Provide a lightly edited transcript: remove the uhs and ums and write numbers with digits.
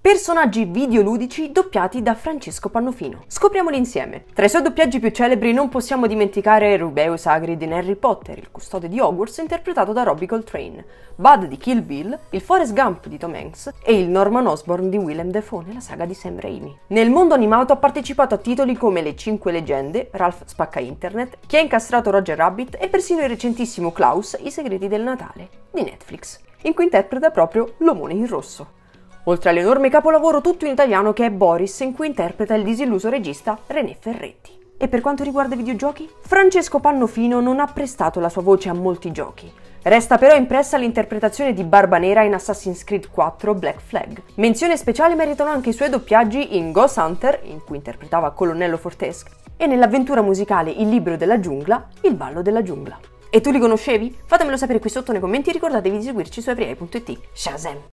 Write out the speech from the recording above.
Personaggi videoludici doppiati da Francesco Pannofino. Scopriamoli insieme. Tra i suoi doppiaggi più celebri non possiamo dimenticare Rubeus Hagrid in Harry Potter, il custode di Hogwarts interpretato da Robbie Coltrane, Bud di Kill Bill, il Forrest Gump di Tom Hanks e il Norman Osborn di Willem Dafoe nella saga di Sam Raimi. Nel mondo animato ha partecipato a titoli come Le 5 leggende, Ralph spacca internet, Chi ha incastrato Roger Rabbit e persino il recentissimo Klaus, I segreti del Natale, di Netflix, in cui interpreta proprio l'omone in rosso. Oltre all'enorme capolavoro tutto in italiano che è Boris, in cui interpreta il disilluso regista René Ferretti. E per quanto riguarda i videogiochi? Francesco Pannofino non ha prestato la sua voce a molti giochi. Resta però impressa l'interpretazione di Barba Nera in Assassin's Creed 4 Black Flag. Menzione speciale meritano anche i suoi doppiaggi in Ghost Hunter, in cui interpretava Colonnello Fortesque, e nell'avventura musicale Il libro della giungla, Il ballo della giungla. E tu li conoscevi? Fatemelo sapere qui sotto nei commenti e ricordatevi di seguirci su everyeye.it. Shazam!